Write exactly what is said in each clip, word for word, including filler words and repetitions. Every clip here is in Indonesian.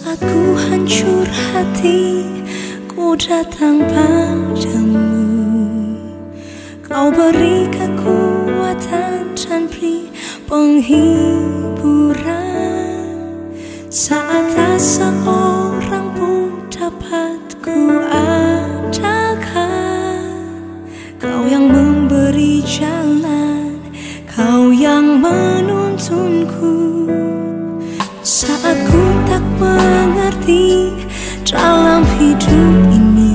Saat ku hancur hati, ku datang padamu. Kau beri kekuatan dan beri penghiburan. Saat tak seorang pun dapat ku andalkan, Kau yang memberi jalan, Kau yang menuntunku. Saat ku tak mengerti dalam hidup ini,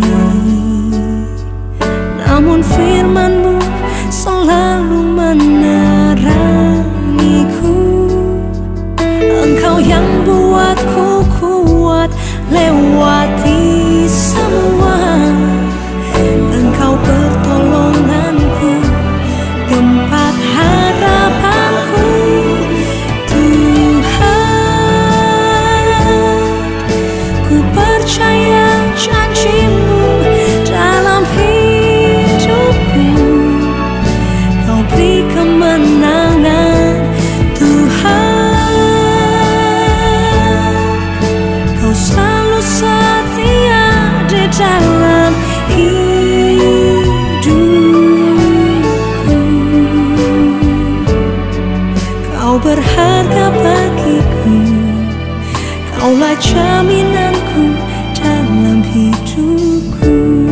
namun firman-Mu selalu menerangiku. Engkau yang buatku kuat lewati semua. Engkau pertolonganku, tempat harapanku. Percaya janji-Mu dalam hidupku. Kau beri kemenangan, Tuhan. Kau selalu setia di dalam hidupku. Kau berharga bagiku, Kaulah jaminanku dalam hidupku.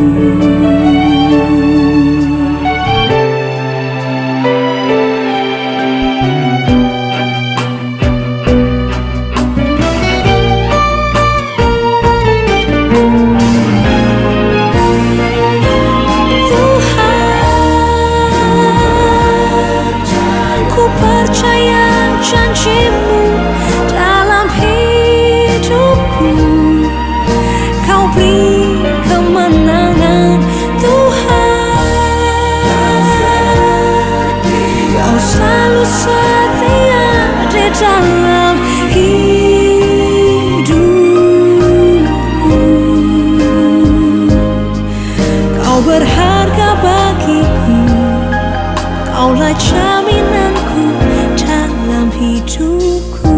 Tuhan, ku percaya janji-Mu dalam hidupku. Kau beri kemenangan, Tuhan. Kau selalu setia di dalam hidupku. Kau berharga bagiku, Kaulah jaminanku dalam hidupku.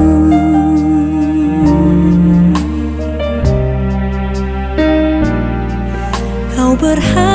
Kau berharga